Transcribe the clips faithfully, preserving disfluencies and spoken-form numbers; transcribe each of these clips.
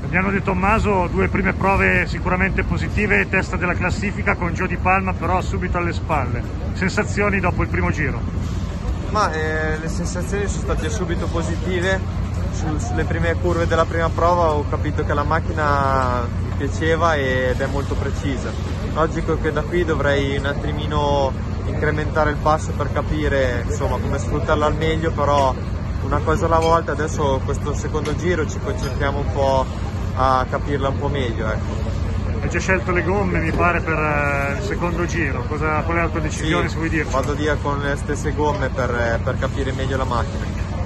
Damiano De Tommaso, due prime prove sicuramente positive, testa della classifica con Gio Di Palma però subito alle spalle. Sensazioni dopo il primo giro? Ma eh, le sensazioni sono state subito positive. Su, sulle prime curve della prima prova ho capito che la macchina mi piaceva ed è molto precisa. Logico che da qui dovrei un attimino incrementare il passo per capire insomma come sfruttarla al meglio, però una cosa alla volta. Adesso questo secondo giro ci concentriamo un po' a capirla un po' meglio, ecco. Hai già scelto le gomme mi pare per il secondo giro, cosa, qual è la tua decisione, Sì, se vuoi dirci? vado via con le stesse gomme per, per capire meglio la macchina.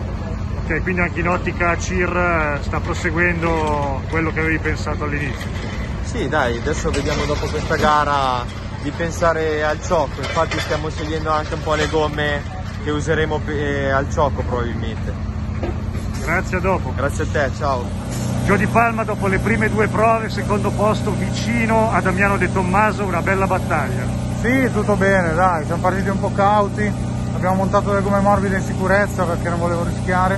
Ok, quindi anche in ottica C I R sta proseguendo quello che avevi pensato all'inizio? Sì dai, adesso vediamo dopo questa gara di pensare al ciocco, infatti stiamo scegliendo anche un po' le gomme che useremo al ciocco probabilmente. Grazie, a dopo. Grazie a te, ciao. Gio Di Palma dopo le prime due prove, secondo posto vicino a Damiano De Tommaso, una bella battaglia. Sì, tutto bene, dai, siamo partiti un po' cauti, abbiamo montato le gomme morbide in sicurezza perché non volevo rischiare,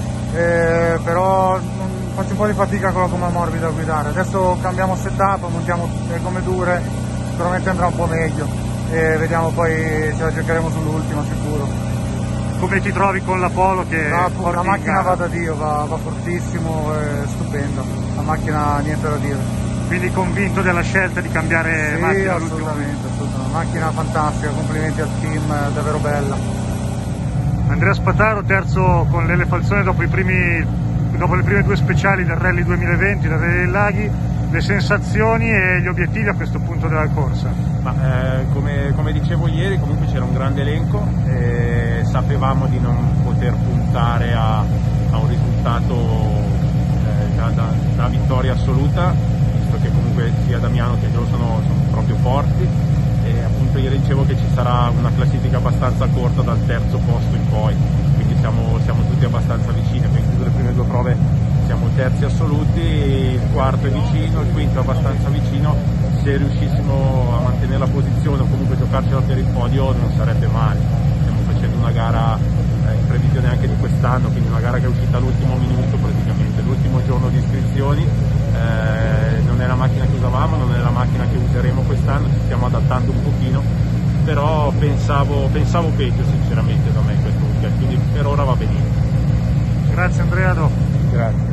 eh, però faccio un po' di fatica con la gomma morbida a guidare. Adesso cambiamo setup, montiamo le gomme dure, sicuramente andrà un po' meglio e vediamo poi, ce la giocheremo sull'ultima sicuro. Come ti trovi con l'Apollo che La, la macchina va da Dio, va, va fortissimo, è stupenda, la macchina niente da dire. Quindi convinto della scelta di cambiare sì, macchina? Assolutamente, assolutamente, macchina fantastica, complimenti al team, davvero bella. Andrea Spataro terzo con l'Ele Falzone dopo, i primi, dopo le prime due speciali del Rally duemilaventi, del Rally dei Laghi, le sensazioni e gli obiettivi a questo punto della corsa? Ma, eh, come, come dicevo ieri, comunque c'era un grande elenco e sapevamo di non poter puntare a, a un risultato eh, da, da, da vittoria assoluta, visto che comunque sia Damiano che Gio sono, sono proprio forti, e appunto ieri dicevo che ci sarà una classifica abbastanza corta dal terzo posto in poi, quindi siamo, siamo tutti abbastanza vicini. Abbiamo chiuso le prime due prove, siamo terzi assoluti, il quarto è vicino, il quinto è abbastanza vicino. Se riuscissimo a mantenere la posizione o comunque giocarcela per il podio non sarebbe male. Stiamo facendo una gara eh, in previsione anche di quest'anno, quindi una gara che è uscita all'ultimo minuto praticamente, l'ultimo giorno di iscrizioni, eh, non è la macchina che usavamo, non è la macchina che useremo quest'anno, ci stiamo adattando un pochino, però pensavo, pensavo peggio sinceramente da me questo weekend, quindi per ora va benissimo. Grazie Andrea, dopo. Grazie.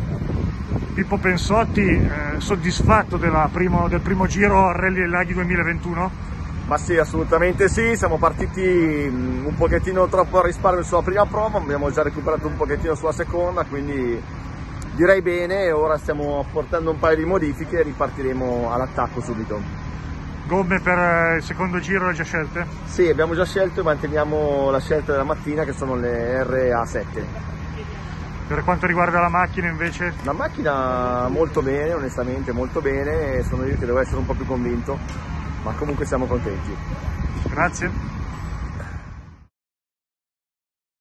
Pippo Pensotti, eh, soddisfatto della primo, del primo giro al Rally dei Laghi duemilaventuno? Ma sì, assolutamente sì, siamo partiti un pochettino troppo a risparmio sulla prima prova, abbiamo già recuperato un pochettino sulla seconda, quindi direi bene, ora stiamo apportando un paio di modifiche e ripartiremo all'attacco subito. Gomme per il secondo giro le già scelte? Sì, abbiamo già scelto e manteniamo la scelta della mattina che sono le R A sette. Per quanto riguarda la macchina invece? La macchina molto bene, onestamente molto bene, sono io che devo essere un po' più convinto, ma comunque siamo contenti. Grazie.